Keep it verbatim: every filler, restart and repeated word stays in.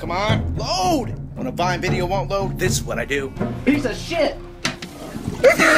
Come on, load! When a Vine video won't load, this is what I do. Piece of shit!